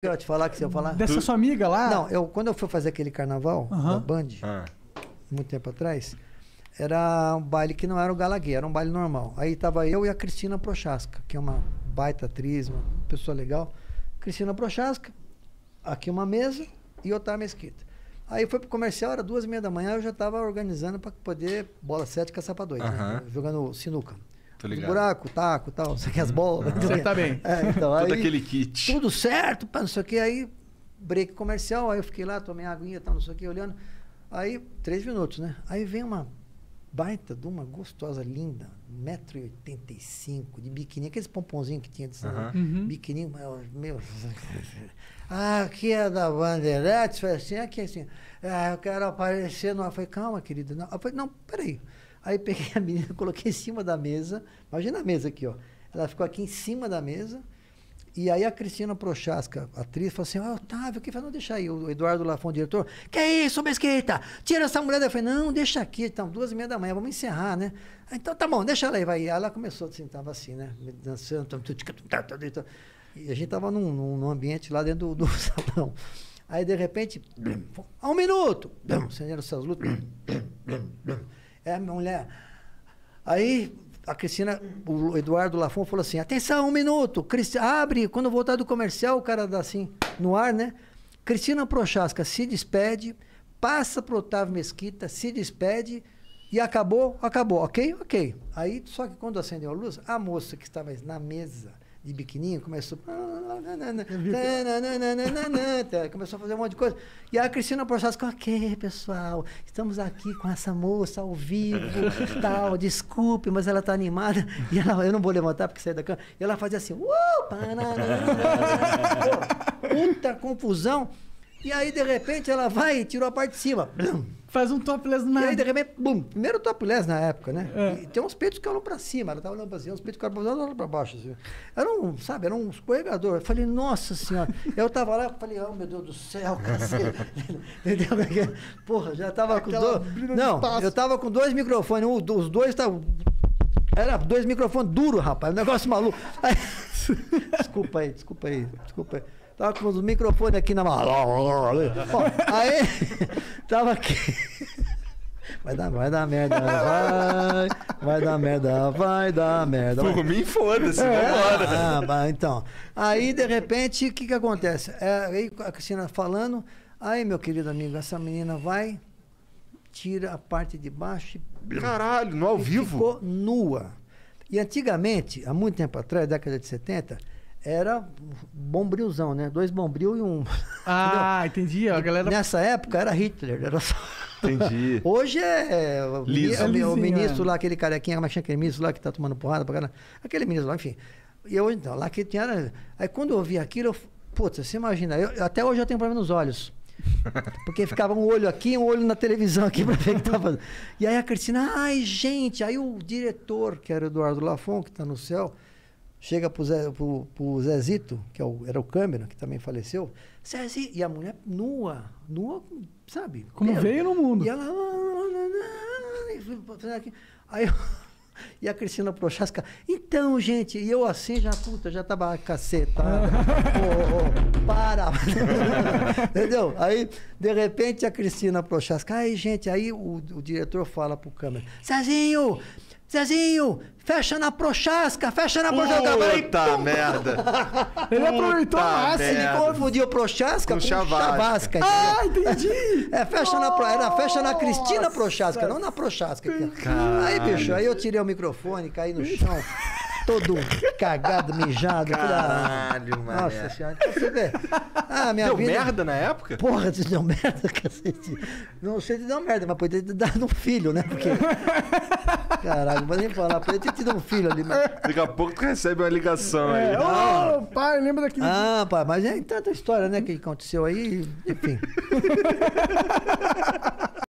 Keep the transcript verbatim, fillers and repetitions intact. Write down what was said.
Eu te falar que se eu falar... Dessa sua amiga lá? Não, eu, quando eu fui fazer aquele carnaval, Uhum. da Band, Ah. muito tempo atrás, era um baile que não era o Gala Gay, era um baile normal. Aí tava eu e a Cristina Prochaska, que é uma baita atriz, uma pessoa legal. Cristina Prochaska, aqui uma mesa e Otar Mesquita. Aí foi pro comercial, era duas e meia da manhã, eu já tava organizando para poder bola sete, caçapa dois, Uhum. né? Jogando sinuca. Tô Os ligado. buraco, taco, tal, sei que as bolas. Você tá bem. É, então, Todo aí, aquele kit. tudo certo, pá, não sei o que, aí break comercial, aí eu fiquei lá, tomei aguinha, tal, não sei o que, olhando. Aí, três minutos, né? Aí vem uma baita de uma gostosa, linda, um metro e oitenta e cinco, de biquininho, aqueles pomponzinhos que tinha de Aham. Uhum. biquininho, meu... Ah, aqui é da Bandeirantes, foi assim, aqui assim, ah, eu quero aparecer no... Eu falei, calma, querida, não. Eu falei, não, peraí. Aí peguei a menina, coloquei em cima da mesa, imagina a mesa aqui, ó. Ela ficou aqui em cima da mesa, e aí a Cristina Prochaska, atriz, falou assim, ah, Otávio, que falou, não, deixa aí. O Eduardo Lafon, diretor, que é isso, Mesquita? Tira essa mulher. Eu falei, não, deixa aqui, então, duas e meia da manhã, vamos encerrar, né? Então, tá bom, deixa ela aí, vai. Aí ela começou, assim, tava assim, né? Dançando, e a gente tava num, num ambiente lá dentro do, do salão. Aí, de repente, um minuto, acenderam essas lutas, é a mulher. Aí a Cristina, o Eduardo Lafon falou assim, atenção, um minuto, Cristi abre, quando voltar do comercial, o cara dá assim, no ar, né? Cristina Prochaska se despede, passa pro Otávio Mesquita, se despede e acabou, acabou, ok? Ok. Aí, só que quando acendeu a luz, a moça que estava na mesa de biquininho começou começou a fazer um monte de coisa. E a Cristina Prochaska, ok, pessoal, estamos aqui com essa moça ao vivo, tal, desculpe, mas ela está animada. E ela, eu não vou levantar porque saí da cama. E ela fazia assim, uh, puta confusão. E aí, de repente, ela vai e tirou a parte de cima. Faz um topless E nada. aí, de repente, bum, primeiro topless na época, né? É. E tem uns peitos que olham pra cima, ela tava olhando pra cima, uns peitos que olham pra baixo, assim. Era um, sabe, era um escorregador. Eu falei, nossa senhora. Eu tava lá, falei, oh, meu Deus do céu, cacete. Entendeu? Porra, já tava com dois... Não, eu tava com dois microfones, um, os dois estavam... Era dois microfones duros, rapaz, um negócio maluco. Aí... Desculpa aí, desculpa aí, desculpa aí. Tava com os microfones aqui na mão. Bom, aí, tava aqui. Vai dar, vai dar merda, vai, vai dar merda, vai dar merda. Vai. Por mim, foda-se, É, vambora. ah, bah, então. Aí, de repente, o que que acontece? É, aí a Cristina falando, aí, meu querido amigo, essa menina vai, tira a parte de baixo e... Caralho, no ao e vivo? ficou nua. E antigamente, há muito tempo atrás, década de setenta, era bombrilzão, né? Dois bombril e um... Ah, entendi. A galera... Nessa época era Hitler, era só... Entendi. Hoje é o, Liso. o, o Lisinho, ministro é. lá, aquele carequinha, como é que chama aquele ministro lá que tá tomando porrada pra caramba? Aquele ministro lá, enfim. E eu, então, lá que tinha... Era... Aí quando eu vi aquilo, eu... Putz, você imagina, eu, até hoje eu tenho problema nos olhos. Porque ficava um olho aqui, um olho na televisão aqui pra ver o que tava... E aí a Cristina, ai, gente, aí o diretor, que era o Eduardo Lafon, que tá no céu, chega pro, Zé, pro, pro Zezito, que é o, era o câmera, que também faleceu, Zezito, e a mulher nua, nua, sabe? Como Meu, veio no mundo. e ela... Aí eu... E a Cristina Prochaska, então, gente, e eu assim já, puta, já tava cacetada. oh, oh, para! Entendeu? Aí, de repente, a Cristina Prochaska, ai, gente, aí o, o diretor fala pro câmera, Zezinho, Zezinho, fecha na Prochaska, fecha na Prochaska. Puta merda. Ele aproveitou Puta a raça. Ele merda. confundiu Prochaska Com com, Chavasca. Chavasca. Ah, entendi. É, fecha na, Pro- era fecha na Cristina Prochaska, não na Prochaska. Aí, bicho, aí eu tirei o microfone, caí no chão, todo cagado, mijado. Caralho, Nossa mané. senhora, então você vê. Ah, minha Deu vida... merda na época? Porra, se deu merda, cacete. Não sei se deu merda, mas poderia ter dado um filho, né? Porque... Caralho, não vou nem falar, poderia ter tido um filho ali, mas... Daqui a pouco tu recebe uma ligação aí. É, ô, pai, lembra daquele... Ah, pá, mas é tanta história, né, que aconteceu aí, enfim.